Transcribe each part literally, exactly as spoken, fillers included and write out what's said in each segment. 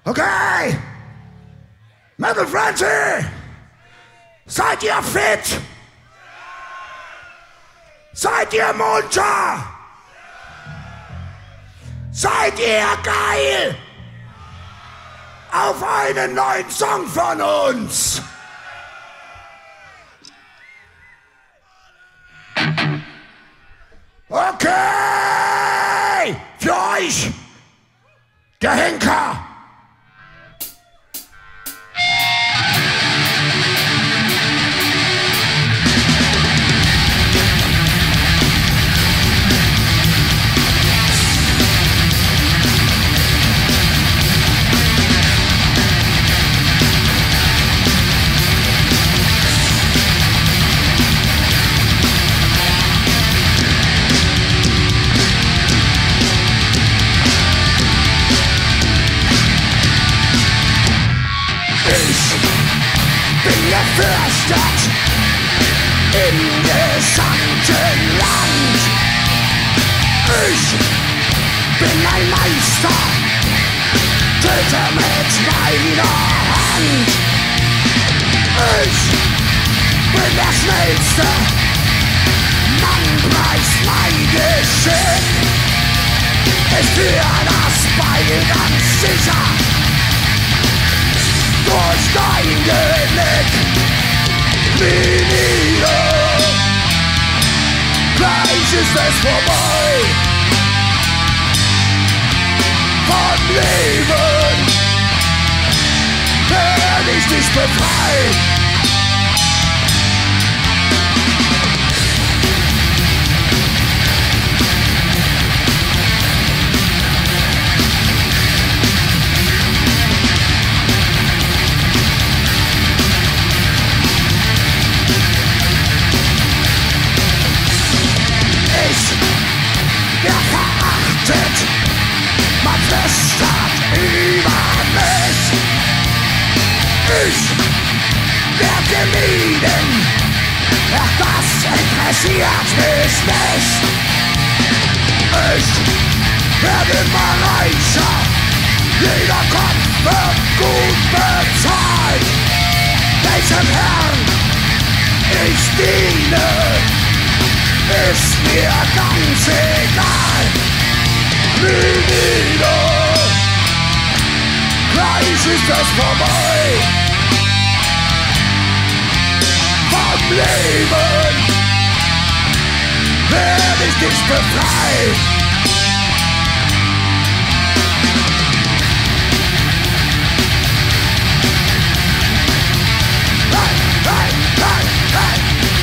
Okay! Metal Frenzy! Seid ihr fit? Seid ihr munter? Seid ihr geil? Auf einen neuen Song von uns! Okay! Für euch! Der Henker! Gefürchtet im gesamten Land. Ich bin ein Meister, töte mit meiner Hand. Ich bin der Schnellste, Mann preist mein Geschick. Ich führe das Beil ganz sicher durch dein Genick. Venida, gleich ist es vorbei. Vom Leben werde ich dich befreien. Man flüstert über mich. Ich werd gemieden, doch das interessiert mich nicht. Ich werde immer reicher, jeder Kopf wird gut bezahlt. Welchem Herrn ich diene, ist mir ganz egal. Venida, gleich ist das vorbei. Vom Leben werde ich dich befreien. Hey, hey, hey, hey.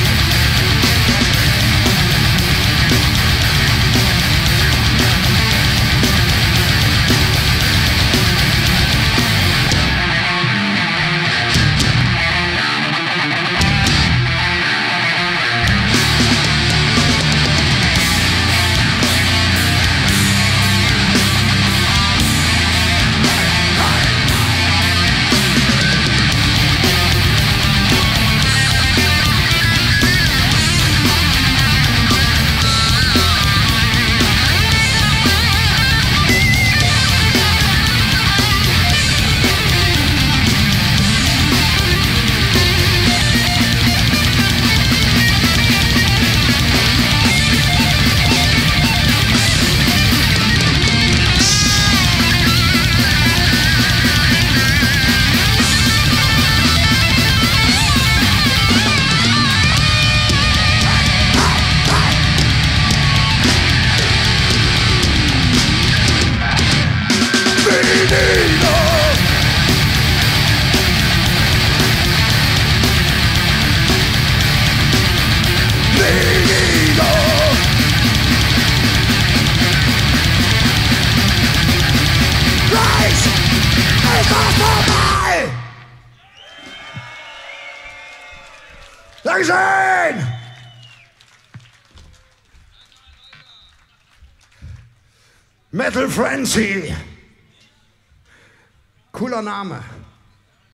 Dankeschön! Metal Frenzy. Cooler Name.